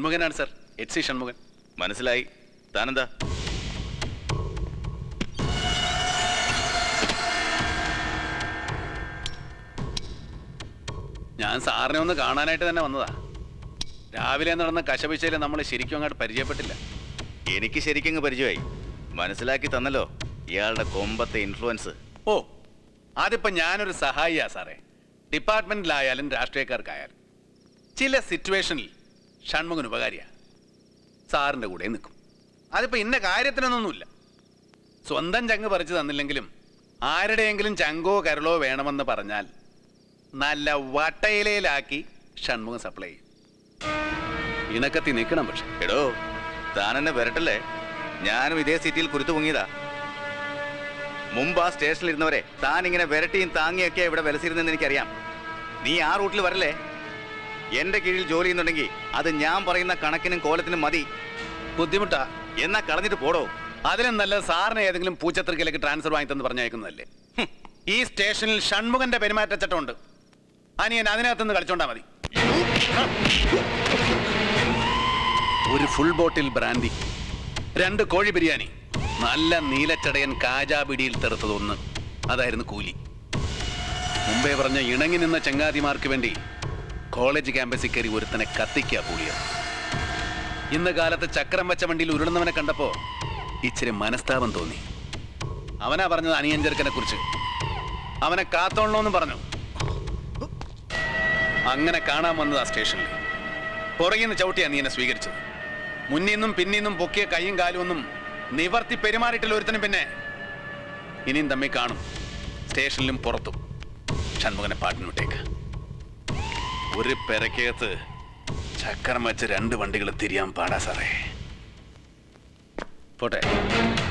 ഷൺമുഖനാണ് sir. HC Shanmughan. മനസ്സിലായി. താനെന്താ? ഞാൻ സാറിനെ ഒന്ന് കാണാനായിട്ട് തന്നെ വന്നതാ. രാവിലെ നടന്ന കശപിശയിൽ നമ്മൾ ശരിക്കും അങ്ങോട്ട് പരിചയപ്പെട്ടില്ല. എനിക്ക് ശരിക്കും പരിചയമായി. മനസ്സിലാക്കി തന്നല്ലോ ഇയാളുടെ കൊമ്പത്തെ ഇൻഫ്ലുവൻസ്. ഓ, അതിപ്പോ ഞാനൊരു സഹായിയാ സാറേ. ഡിപ്പാർട്ട്മെന്റിലായാലും രാഷ്ട്രീയക്കാർക്കായാലും ചില സിറ്റുവേഷനിൽ ഷൺമുഖൻ ഉപകാരിയാ. സാറിന്റെ കൂടെ നിൽക്കും. അതിപ്പോ ഇന്ന കാര്യത്തിനൊന്നുമില്ല. സ്വന്തം ചങ്ക് പറിച്ചു തന്നില്ലെങ്കിലും ആരുടെയെങ്കിലും ചങ്കോ കരളോ വേണമെന്ന് പറഞ്ഞാൽ നല്ല വട്ടയിലയിലാക്കി ഷൺമുഖം സപ്ലൈ ചെയ്യും. ഇണക്കത്തി നിൽക്കണം. പക്ഷെ എടോ, താനെന്നെ വരട്ടല്ലേ. ഞാനും ഇതേ സിറ്റിയിൽ കുരുത്തു പൊങ്ങിയതാ. മുമ്പ് ആ സ്റ്റേഷനിൽ ഇരുന്നവരെ താൻ ഇങ്ങനെ വിരട്ടിയും താങ്ങിയൊക്കെ ഇവിടെ വിലസിരുന്നെന്ന് എനിക്കറിയാം. നീ ആ റൂട്ടിൽ വരല്ലേ. എന്റെ കീഴിൽ ജോലി ചെയ്യുന്നുണ്ടെങ്കിൽ അത് ഞാൻ പറയുന്ന കണക്കിനും കോലത്തിനും മതി. ബുദ്ധിമുട്ടാ എന്നാ കളഞ്ഞിട്ട് പോടോ. അതിനും നല്ലത് സാറിന് ഏതെങ്കിലും പൂച്ചത്രിക്കലേക്ക് ട്രാൻസ്ഫർ വാങ്ങിത്തെന്ന് പറഞ്ഞയക്കുന്നതല്ലേ. ഈ സ്റ്റേഷനിൽ ഷൺമുഖന്റെ പെരുമാറ്റച്ചട്ടമുണ്ട്. അനിയൻ അതിനകത്തുനിന്ന് കളിച്ചോണ്ടാ മതി. ഒരു ഫുൾ ബോട്ടിൽ ബ്രാൻഡി, 2 കോഴി ബിരിയാണി, നല്ല നീലച്ചടയൻ കാജാ പിടിയിൽ തെറുത്തതൊന്ന്. അതായിരുന്നു കൂലി. മുമ്പേ പറഞ്ഞ ഇണങ്ങി നിന്ന ചങ്ങാതിമാർക്ക് വേണ്ടി കോളേജ് ക്യാമ്പസിൽ കയറി ഒരുത്തനെ കത്തിക്കുക കൂലിയത്. ഇന്ന് കാലത്ത് ചക്രം വെച്ച വണ്ടിയിൽ ഉരുളുന്നവനെ കണ്ടപ്പോ ഇച്ചിരി മനസ്താപം തോന്നി. അവനാ പറഞ്ഞത് അനിയൻ ചെറുക്കനെ കുറിച്ച്. അവനെ കാത്തോളണമെന്ന് പറഞ്ഞു. അങ്ങനെ കാണാൻ വന്നതാ സ്റ്റേഷനിൽ. പുറകിൽ നിന്ന് ചവിട്ടിയാ നീ എന്നെ സ്വീകരിച്ചത്. മുന്നിന്നും പിന്നിന്നും പൊക്കിയ കൈയും കാലും ഒന്നും നിവർത്തി പെരുമാറിയിട്ടില്ല ഒരുത്തനും. പിന്നെ ഇനിയും തമ്മിൽ കാണും, സ്റ്റേഷനിലും പുറത്തും. ഷൺമുഖനെ പാട്ടിന് വിട്ടേക്ക്. ഒരു പെരക്കകത്ത് ചക്രം വെച്ച് 2 വണ്ടികൾ തിരിയാൻ പാടാ സാറേ. പോട്ടെ.